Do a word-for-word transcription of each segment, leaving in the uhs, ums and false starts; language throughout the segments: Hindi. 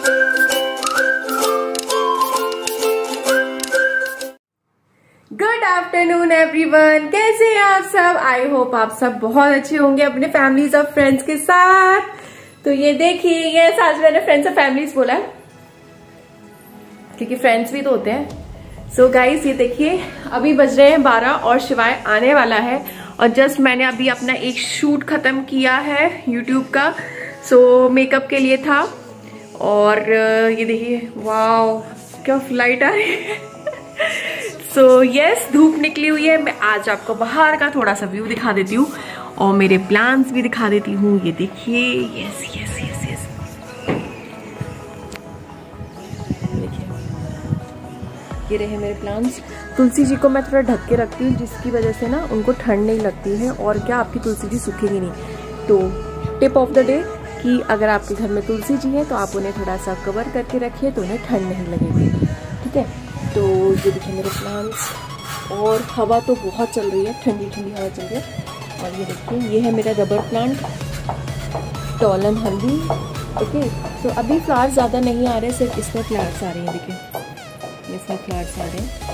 गुड आफ्टरनून एवरीवन, कैसे हैं आप सब। आई होप आप सब बहुत अच्छे होंगे अपने फैमिलीज और फ्रेंड्स के साथ। तो ये देखिए, ये आज मैंने फ्रेंड्स और फैमिलीज बोला क्योंकि फ्रेंड्स भी तो होते हैं। सो so गाइस, ये देखिए अभी बज रहे हैं बारह और शिवाय आने वाला है। और जस्ट मैंने अभी अपना एक शूट खत्म किया है यूट्यूब का। सो so, मेकअप के लिए था। और ये देखिए, वाओ क्या फ्लाइट आ रही है। सो so, यस yes, धूप निकली हुई है। मैं आज आपको बाहर का थोड़ा सा व्यू दिखा देती हूँ और मेरे प्लान्स भी दिखा देती हूँ। ये देखिए, यस यस यस यस, देखिए ये रहे मेरे प्लान्स। तुलसी जी को मैं थोड़ा ढक के रखती हूँ, जिसकी वजह से ना उनको ठंड नहीं लगती है। और क्या, आपकी तुलसी जी सूखेगी नहीं। तो टिप ऑफ द डे कि अगर आपके घर में तुलसी जी है तो आप उन्हें थोड़ा सा कवर करके रखिए तो उन्हें ठंड नहीं लगेगी। ठीक है, तो ये देखिए मेरे प्लांट्स। और हवा तो बहुत चल रही है, ठंडी ठंडी हवा चल रही है। और ये देखिए, ये है मेरा रबर प्लांट टॉलन हल्दी। ओके, तो अभी फ्लावर्स ज़्यादा नहीं आ रहे, सिर्फ इसमें फ्लावर्स आ रहे हैं। देखिए इसमें फ्लावर्स आ रहे हैं।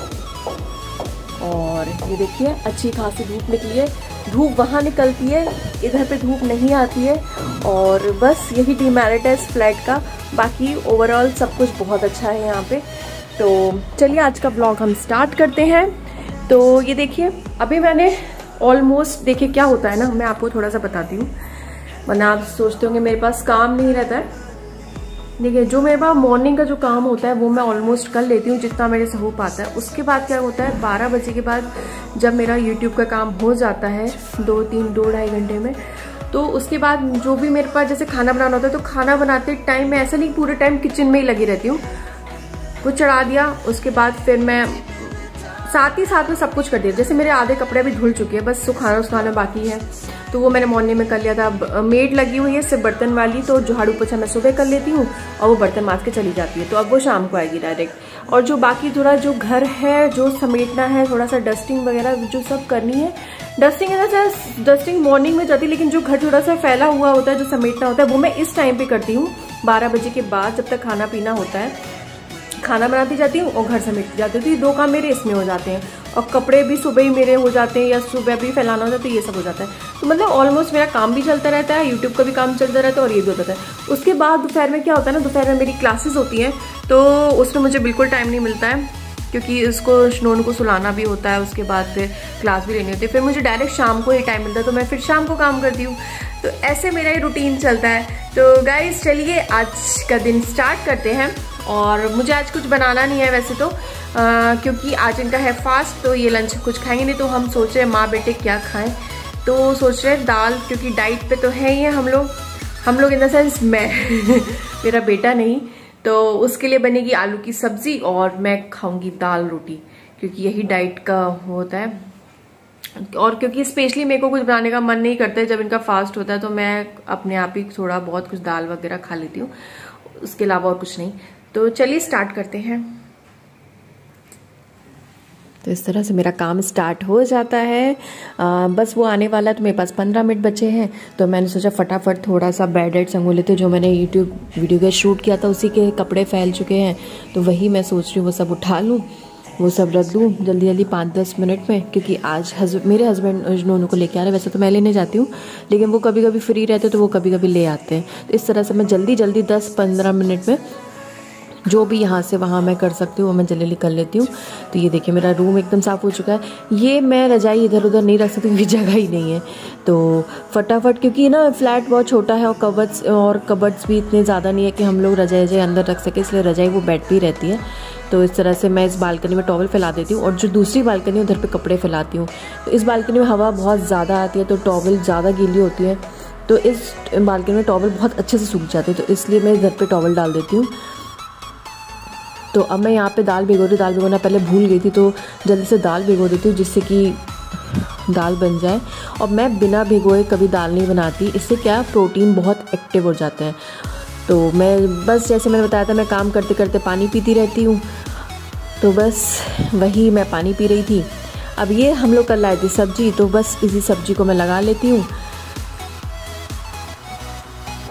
और ये देखिए अच्छी खासी धूप निकली है। धूप वहाँ निकलती है, इधर पे धूप नहीं आती है। और बस यही डीमेरिट है इस फ्लैट का। बाकी ओवरऑल सब कुछ बहुत अच्छा है यहाँ पे। तो चलिए आज का ब्लॉग हम स्टार्ट करते हैं। तो ये देखिए, अभी मैंने ऑलमोस्ट, देखिए क्या होता है ना, मैं आपको थोड़ा सा बताती हूँ, वरना आप सोचते होंगे मेरे पास काम नहीं रहता है। देखिए, जो मेरे पास मॉर्निंग का जो काम होता है वो मैं ऑलमोस्ट कर लेती हूँ जितना मेरे से हो पाता है। उसके बाद क्या होता है, बारह बजे के बाद जब मेरा यूट्यूब का काम हो जाता है दो तीन दो ढाई घंटे में, तो उसके बाद जो भी मेरे पास जैसे खाना बनाना होता है, तो खाना बनाते टाइम मैं ऐसा नहीं पूरे टाइम किचन में ही लगी रहती हूँ। वो चढ़ा दिया, उसके बाद फिर मैं साथ ही साथ में सब कुछ कर दिया। जैसे मेरे आधे कपड़े भी धुल चुके हैं, बस सुखाना सुखाना बाकी है, तो वो मैंने मॉर्निंग में कर लिया था। मेड लगी हुई है सिर्फ बर्तन वाली, तो झाड़ू पोछा मैं सुबह कर लेती हूँ और वो बर्तन माज के चली जाती है। तो अब वो शाम को आएगी डायरेक्ट। और जो बाकी थोड़ा जो घर है जो समेटना है, थोड़ा सा डस्टिंग वगैरह जो सब करनी है, डस्टिंग है डस्टिंग मॉर्निंग में जाती है, लेकिन जो घर थोड़ा सा फैला हुआ होता है जो समेटना होता है वो मैं इस टाइम पे करती हूँ, बारह बजे के बाद, जब तक खाना पीना होता है। खाना बनाती जाती हूँ और घर समेटती जाती हूँ। तो ये दो काम मेरे इसमें हो जाते हैं। और कपड़े भी सुबह ही मेरे हो जाते हैं, या सुबह भी फैलाना होता है, तो ये सब हो जाता है। तो मतलब ऑलमोस्ट मेरा काम भी चलता रहता है, यूट्यूब का भी काम चलता रहता है और ये भी होता है। उसके बाद दोपहर में क्या होता है ना, दोपहर में मेरी क्लासेस होती हैं, तो उसमें मुझे बिल्कुल टाइम नहीं मिलता है, क्योंकि इसको स्नोन को सुलाना भी होता है, उसके बाद फिर क्लास भी लेनी होती है। फिर मुझे डायरेक्ट शाम को ही टाइम मिलता है, तो मैं फिर शाम को काम करती हूँ। तो ऐसे मेरा ये रूटीन चलता है। तो गाइस चलिए आज का दिन स्टार्ट करते हैं। और मुझे आज कुछ बनाना नहीं है वैसे तो, आ, क्योंकि आज इनका है फास्ट, तो ये लंच कुछ खाएंगे नहीं। तो हम सोच रहे हैं माँ बेटे क्या खाएं, तो सोच रहे हैं दाल, क्योंकि डाइट पे तो है ही है हम लोग हम लोग इन द सेंस मैं मेरा बेटा नहीं। तो उसके लिए बनेगी आलू की सब्जी और मैं खाऊंगी दाल रोटी, क्योंकि यही डाइट का होता है। और क्योंकि स्पेशली मेरे को कुछ बनाने का मन नहीं करता है जब इनका फास्ट होता है, तो मैं अपने आप ही थोड़ा बहुत कुछ दाल वगैरह खा लेती हूँ, उसके अलावा और कुछ नहीं। तो चलिए स्टार्ट करते हैं। तो इस तरह से मेरा काम स्टार्ट हो जाता है। आ, बस वो आने वाला है, तो मेरे पास पंद्रह मिनट बचे हैं। तो मैंने सोचा फटाफट थोड़ा सा बेड वेड संगो लेते, जो मैंने यूट्यूब वीडियो का शूट किया था उसी के कपड़े फैल चुके हैं, तो वही मैं सोच रही हूँ वो सब उठा लूँ, वो सब रख दूँ जल्दी जल्दी पाँच दस मिनट में। क्योंकि आज हज, मेरे हस्बैंड नोनू को लेके आ रहे हैं। वैसे तो मैं लेने जाती हूँ, लेकिन वो कभी कभी फ्री रहते तो वो कभी कभी ले आते हैं। तो इस तरह से मैं जल्दी जल्दी दस पंद्रह मिनट में जो भी यहाँ से वहाँ मैं कर सकती हूँ वो मैं जल्दी जल्दी कर लेती हूँ। तो ये देखिए मेरा रूम एकदम साफ़ हो चुका है। ये मैं रजाई इधर उधर नहीं रख सकती क्योंकि जगह ही नहीं है, तो फटाफट, क्योंकि ना फ्लैट बहुत छोटा है और कबर्ड्स और कबर्ड्स भी इतने ज़्यादा नहीं है कि हम लोग रजाई रजाई अंदर रख सके, इसलिए रजाई वो बेड पे ही रहती है। तो इस तरह से मैं इस बालकनी में टॉवल फैला देती हूँ और जो दूसरी बालकनी है उधर पे कपड़े फैलाती हूँ। तो इस बालकनी में हवा बहुत ज़्यादा आती है, तो टॉवल ज़्यादा गीली होती है, तो इस बालकनी में टॉवल बहुत अच्छे से सूख जाते हैं, तो इसलिए मैं इधर पे टॉवल डाल देती हूँ। तो अब मैं यहाँ पे दाल भिगो रही, दाल भिगोना पहले भूल गई थी, तो जल्दी से दाल भिगो देती हूँ जिससे कि दाल बन जाए। और मैं बिना भिगोए कभी दाल नहीं बनाती, इससे क्या प्रोटीन बहुत एक्टिव हो जाते हैं। तो मैं बस जैसे मैंने बताया था, मैं काम करते करते पानी पीती रहती हूँ, तो बस वही मैं पानी पी रही थी। अब ये हम लोग कल लाए थे सब्जी, तो बस इसी सब्जी को मैं लगा लेती हूँ।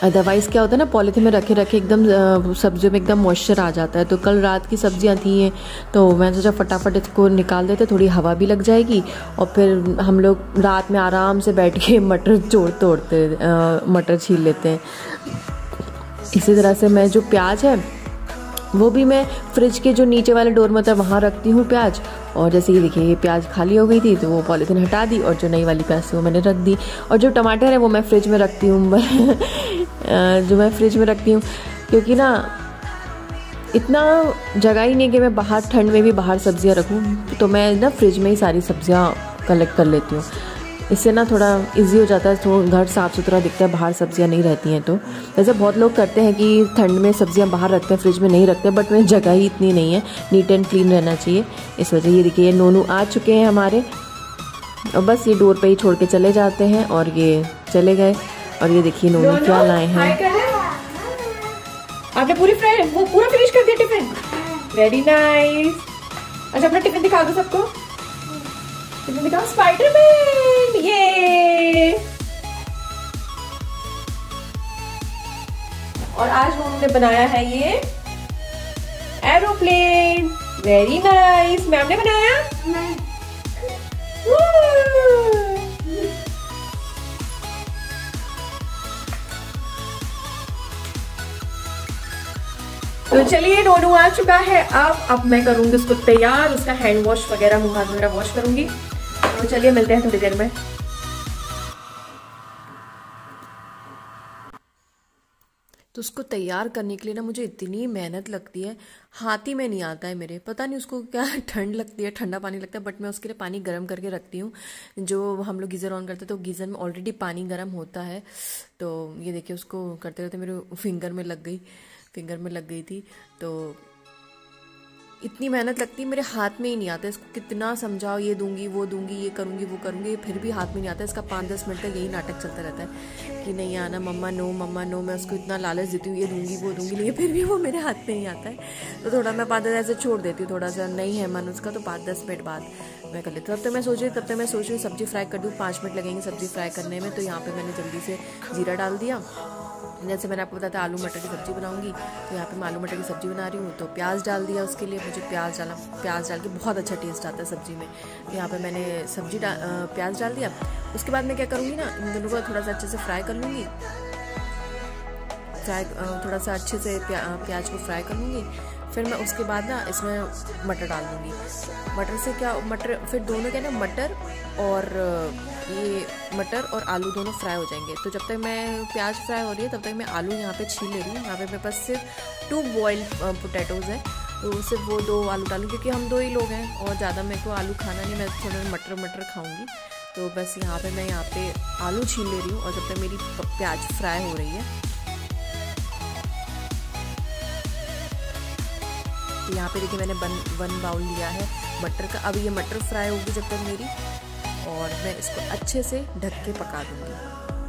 अदरवाइज़ क्या होता है ना, पॉलीथीन में रखे रखे एकदम सब्जियों में एकदम मॉइस्चर आ जाता है। तो कल रात की सब्जियां थी हैं तो मैंने सोचा फटाफट इसको निकाल देते, थोड़ी हवा भी लग जाएगी और फिर हम लोग रात में आराम से बैठ के मटर जोड़ तोड़ते मटर छील लेते हैं। इसी तरह से मैं जो प्याज है वो भी मैं फ्रिज के जो नीचे वाले डोर में होता है वहाँ रखती हूँ प्याज। और जैसे ये देखिए ये प्याज खाली हो गई थी तो वो पॉलीथीन हटा दी और जो नई वाली प्याज थी वो मैंने रख दी। और जो टमाटर है वो मैं फ्रिज में रखती हूँ जो मैं फ्रिज में रखती हूँ क्योंकि ना इतना जगह ही नहीं कि मैं बाहर ठंड में भी बाहर सब्जियाँ रखूँ, तो मैं ना फ्रिज में ही सारी सब्जियाँ कलेक्ट कर लेती हूँ। इससे ना थोड़ा इजी हो जाता है, तो घर साफ़ सुथरा दिखता है, बाहर सब्जियां नहीं रहती हैं। तो वैसे बहुत लोग करते हैं कि ठंड में सब्जियां बाहर रखते हैं, फ्रिज में नहीं रखते, बट मेरी जगह ही इतनी नहीं है, नीट एंड क्लीन रहना चाहिए, इस वजह। ये देखिए ये नोनू आ चुके हैं हमारे और बस ये डोर पे ही छोड़ के चले जाते हैं और ये चले गए। और ये देखिए नोनू क्या लाए हैं। आपने पूरी फ्राई वो पूरा फिनिश कर दिया टिफिन, वेरी नाइस। अच्छा अपना टिफिन दिखा दो सबको, टिफिन दिखाओ, स्पाइडरमैन, ये। और आज उन्होंने बनाया है ये एरोप्लेन, वेरी नाइस। मैम ने बनाया? नहीं। तो चलिए नोनू आ चुका है, अब अब मैं करूंगी उसको तैयार, उसका हैंड वॉश वगैरह, मुंह हाथ वगैरह वॉश करूंगी। तो चलिए मिलते हैं थोड़ी देर में। तो उसको तैयार करने के लिए ना मुझे इतनी मेहनत लगती है, हाथ ही में नहीं आता है मेरे, पता नहीं उसको क्या ठंड लगती है, ठंडा पानी लगता है। बट मैं उसके लिए पानी गर्म करके रखती हूँ। जो हम लोग गीज़र ऑन करते हैं तो गीज़र में ऑलरेडी पानी गर्म होता है। तो ये देखिए उसको करते करते मेरे फिंगर में लग गई फिंगर में लग गई थी। तो इतनी मेहनत लगती है, मेरे हाथ में ही नहीं आता। इसको कितना समझाओ, ये दूंगी वो दूंगी, ये करूंगी वो करूंगी, फिर भी हाथ में नहीं आता। इसका पाँच दस मिनट तक यही नाटक चलता रहता है कि नहीं आना, मम्मा नो, मम्मा नो। मैं उसको इतना लालच देती हूँ, ये दूंगी वो दूंगी, लेकिन फिर भी वो मेरे हाथ में ही आता है। तो थोड़ा मैं पाँच दस ऐसे छोड़ देती हूँ, थोड़ा सा नहीं है मन उसका, तो पाँच दस मिनट बाद मैं कर लेती हूँ। तब तक मैं सोच रही तब तक मैं सोच रही हूँ सब्जी फ्राई कर दूँ, पाँच मिनट लगेंगे सब्जी फ्राई करने में। तो यहाँ पर मैंने जल्दी से जीरा डाल दिया। जैसे मैंने आपको बताया था आलू मटर की सब्ज़ी बनाऊंगी, तो यहाँ पे मैं आलू मटर की सब्ज़ी बना रही हूँ। तो प्याज डाल दिया, उसके लिए मुझे प्याज डाला, प्याज डाल के बहुत अच्छा टेस्ट आता है सब्ज़ी में। तो यहाँ पे मैंने सब्जी डा प्याज डाल दिया। उसके बाद मैं क्या करूँगी ना, इन दोनों को थोड़ा सा अच्छे से फ्राई कर लूँगी, फ्राई थोड़ा सा अच्छे से प्या, प्याज को फ्राई कर लूँगी। फिर मैं उसके बाद ना इसमें मटर डाल दूँगी। मटर से क्या, मटर फिर दोनों क्या ना, मटर और ये मटर और आलू दोनों फ्राई हो जाएंगे। तो जब तक मैं प्याज फ्राई हो रही है तब तक मैं आलू यहाँ पे छील ले रही हूँ। यहाँ पे मेरे पास सिर्फ टू बॉइल्ड पोटैटोज़ है, तो सिर्फ वो दो आलू डालूँ क्योंकि हम दो ही लोग हैं और ज़्यादा मेरे को आलू खाना नहीं, मैं थोड़ा मटर मटर खाऊँगी। तो बस यहाँ पे मैं यहाँ पे आलू छील ले रही हूँ और जब तक मेरी प्याज फ्राई हो रही है। तो यहाँ पे देखिए मैंने वन वन बाउल लिया है मटर का। अब ये मटर फ्राई होगी जब तक मेरी, और मैं इसको अच्छे से ढक के पका दूंगी।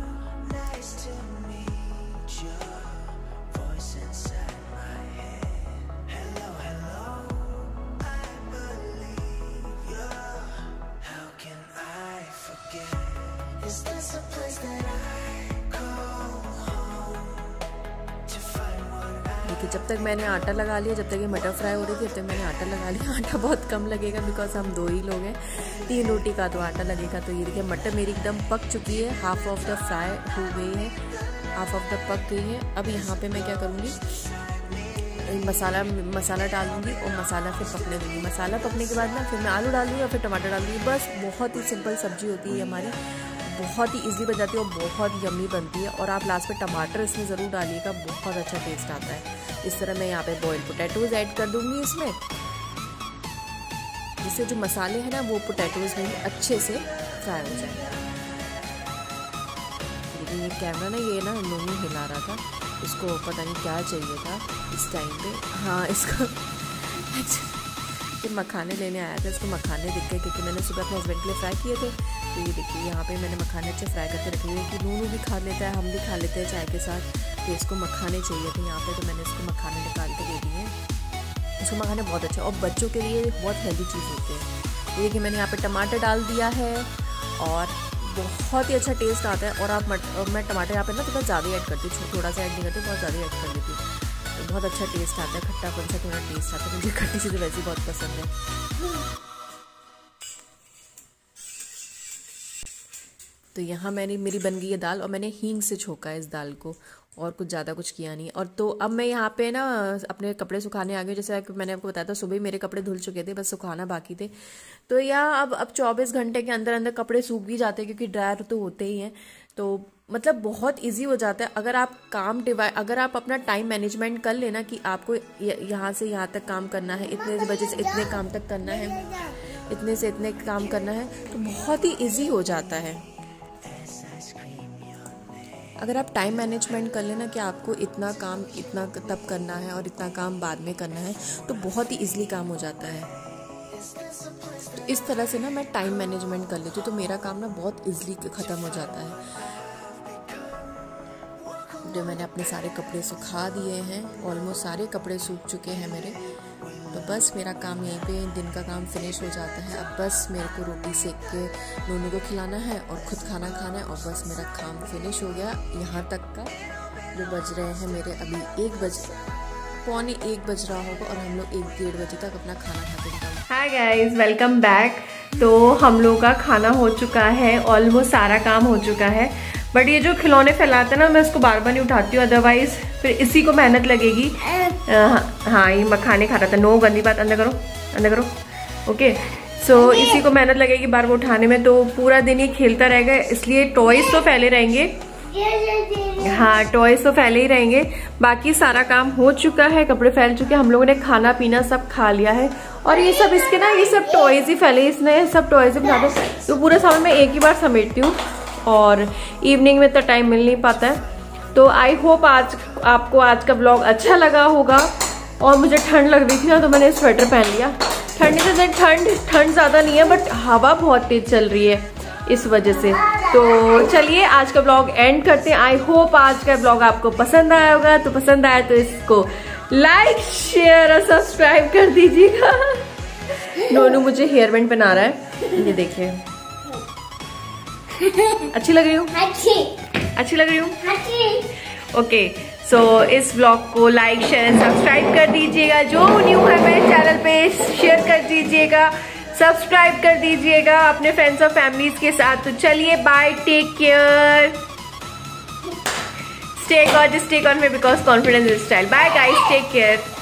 देखिए जब तक मैंने आटा लगा लिया, जब तक ये मटर फ्राई हो रही थी, जब तक मैंने आटा लगा लिया। आटा बहुत कम लगेगा बिकॉज हम दो ही लोग हैं, तीन रोटी का तो आटा लगेगा। तो ये देखिए मटर मेरी एकदम पक चुकी है, हाफ ऑफ द फ्राई हो गई है, हाफ ऑफ द पक गई है। अब यहाँ पे मैं क्या करूँगी, मसाला मसाला डाल दूँगी और मसाला फिर पकने दूँगी। मसाला पकने के बाद ना फिर मैं आलू डाल दूँगी और फिर टमाटर डाल दूँगी। बस बहुत ही सिंपल सब्जी होती है हमारी, बहुत ही इजी बन जाती है और बहुत यम्मी बनती है। और आप लास्ट में टमाटर इसमें ज़रूर डालिएगा, बहुत अच्छा टेस्ट आता है। इस तरह मैं यहाँ पे बॉइल्ड पोटैटोज़ ऐड कर दूँगी इसमें, जिससे जो मसाले हैं ना वो पोटैटोज़ में अच्छे से फ्राई हो जाए। लेकिन ये कैमरा ना ये ना नोनू हिला रहा था, इसको पता नहीं क्या चाहिए था इस टाइम पे। हाँ इसको फिर मखाने लेने आया था, इसको मखाने दिख गए क्योंकि मैंने सुबह अपने हस्बैंड के लिए फ्राई किए थे। तो ये देखिए यहाँ पे मैंने मखाने अच्छे फ्राई करके रखे हुए कि नूनू भी खा लेता है, हम भी खा लेते हैं चाय के साथ। तो इसको मखाने चाहिए थे यहाँ पे, तो मैंने इसको मखाने निकाल के दे दिए। इसको मखाने बहुत अच्छे और बच्चों के लिए बहुत हेल्दी चीज़ होती है। तो देखिए मैंने यहाँ पे टमाटर डाल दिया है और बहुत ही अच्छा टेस्ट आता है। और आप मट, मैं टमाटर यहाँ पे ना थोड़ा ज़्यादा ऐड करती हूँ, थोड़ा सा ऐड नहीं करती, बहुत ज़्यादा ऐड कर देती हूँ, तो बहुत अच्छा टेस्ट आता है, खट्टापन सा थोड़ा टेस्ट आता है। मुझे खट्टी चीज़ें वैसे बहुत पसंद है। तो यहाँ मैंने मेरी बन गई है दाल, और मैंने हींग से छोका है इस दाल को, और कुछ ज़्यादा कुछ किया नहीं। और तो अब मैं यहाँ पे ना अपने कपड़े सुखाने आ गई। जैसे मैंने आपको बताया था सुबह मेरे कपड़े धुल चुके थे, बस सुखाना बाकी थे। तो यहाँ अब अब चौबीस घंटे के अंदर अंदर कपड़े सूख भी जाते हैं, क्योंकि ड्रायर तो होते ही हैं। तो मतलब बहुत इजी हो जाता है अगर आप काम डिवाइड अगर आप अपना टाइम मैनेजमेंट कर लेना कि आपको यहाँ से यहाँ तक काम करना है, इतने बजे से इतने काम तक करना है, इतने से इतने काम करना है, तो बहुत ही ईजी हो जाता है। अगर आप टाइम मैनेजमेंट कर लेना कि आपको इतना काम इतना तब करना है और इतना काम बाद में करना है, तो बहुत ही इजीली काम हो जाता है। तो इस तरह से ना मैं टाइम मैनेजमेंट कर लेती हूँ, तो मेरा काम ना बहुत इजीली ख़त्म हो जाता है। जो मैंने अपने सारे कपड़े सुखा दिए हैं, ऑलमोस्ट सारे कपड़े सूख चुके हैं मेरे, तो बस मेरा काम यहीं पे दिन का काम फिनिश हो जाता है। अब बस मेरे को रोटी सेक के नोनू को खिलाना है और खुद खाना खाना है, और बस मेरा काम फिनिश हो गया यहाँ तक का। जो बज रहे हैं मेरे अभी एक बज पौने एक बज रहा होगा, और हम लोग एक डेढ़ बजे तक अपना खाना खाते हैं। Hi guys, welcome back. तो हम लोग का खाना हो चुका है, ऑलमोस्ट सारा काम हो चुका है। बट ये जो खिलौने फैलाते हैं ना, मैं इसको बार बार नहीं उठाती हूँ, अदरवाइज फिर इसी को मेहनत लगेगी। हाँ, ये मखाने खा रहा था। नो, गंदी बात, अंदर करो अंदर करो। ओके, सो so, इसी को मेहनत लगेगी बार बार उठाने में, तो पूरा दिन ये खेलता रहेगा। इसलिए टॉयज तो फैले रहेंगे, हाँ टॉयज तो फैले ही रहेंगे। बाकी सारा काम हो चुका है, कपड़े फैल चुके हैं, हम लोगों ने खाना पीना सब खा लिया है। और ये सब इसके ना ये सब टॉयज ही फैले, इसने सब टॉयज ही बना दो। तो पूरा सामान मैं एक ही बार समेटती हूँ, और इवनिंग में तो टाइम मिल नहीं पाता है। तो आई होप आज आपको आज का ब्लॉग अच्छा लगा होगा। और मुझे ठंड लग रही थी ना, तो मैंने स्वेटर पहन लिया। ठंड से ठंड ठंड ज़्यादा नहीं है, बट हवा बहुत तेज चल रही है इस वजह से। तो चलिए आज का ब्लॉग एंड करते हैं। आई होप आज का ब्लॉग आपको पसंद आया होगा। तो पसंद आया तो इसको लाइक शेयर और सब्सक्राइब कर दीजिएगा। नोनू मुझे हेयर बैंड पहना रहा है, ये देखिए। अच्छी लग रही हूँ? अच्छी अच्छी लग रही हूँ। ओके, सो इस ब्लॉग को लाइक शेयर सब्सक्राइब कर दीजिएगा। जो न्यू है मेरे चैनल पे शेयर कर दीजिएगा, सब्सक्राइब कर दीजिएगा अपने फ्रेंड्स और फैमिलीज के साथ। तो चलिए bye, take care, stay gorgeous, stay confident because confidence is style. Bye guys, take care.